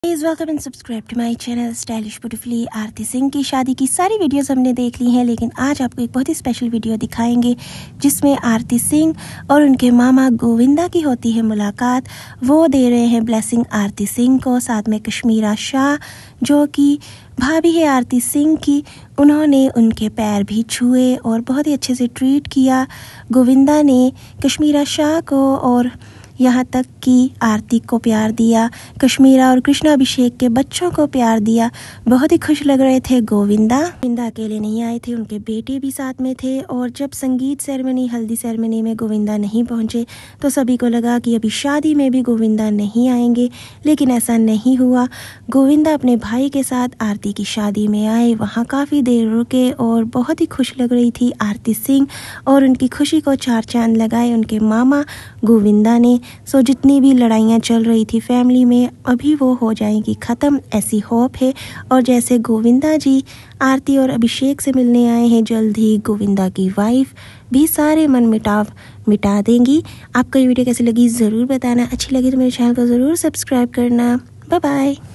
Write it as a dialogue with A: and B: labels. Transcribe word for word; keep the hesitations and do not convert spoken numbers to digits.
A: Please welcome and subscribe to my channel stylish beautifully. Aarti Singh की शादी की सारी वीडियोस हमने देख ली हैं, लेकिन आज आपको एक बहुत ही स्पेशल वीडियो दिखाएंगे जिसमें आरती सिंह और उनके मामा गोविंदा की होती है मुलाकात। वो दे रहे हैं ब्लेसिंग आरती सिंह को, साथ में कश्मीरा शाह जो कि भाभी है आरती सिंह की, उन्होंने उनके पैर भी छुए और बहुत ही अच्छे से ट्रीट किया। गोविंदा ने कश्मीरा शाह को और यहाँ तक कि आरती को प्यार दिया, कश्मीरा और कृष्णा अभिषेक के बच्चों को प्यार दिया। बहुत ही खुश लग रहे थे गोविंदा। गोविंदा अकेले नहीं आए थे, उनके बेटे भी साथ में थे। और जब संगीत सेरेमनी हल्दी सेरेमनी में गोविंदा नहीं पहुँचे तो सभी को लगा कि अभी शादी में भी गोविंदा नहीं आएंगे, लेकिन ऐसा नहीं हुआ। गोविंदा अपने भाई के साथ आरती की शादी में आए, वहाँ काफ़ी देर रुके और बहुत ही खुश लग रही थी आरती सिंह। और उनकी खुशी को चार चांद लगाए उनके मामा गोविंदा ने। सो जितनी भी लड़ाइयाँ चल रही थी फैमिली में, अभी वो हो जाएंगी ख़त्म, ऐसी होप है। और जैसे गोविंदा जी आरती और अभिषेक से मिलने आए हैं, जल्द ही गोविंदा की वाइफ भी सारे मन मिटाव मिटा देंगी। आपको ये वीडियो कैसी लगी ज़रूर बताना। अच्छी लगी तो मेरे चैनल को ज़रूर सब्सक्राइब करना। Bye bye.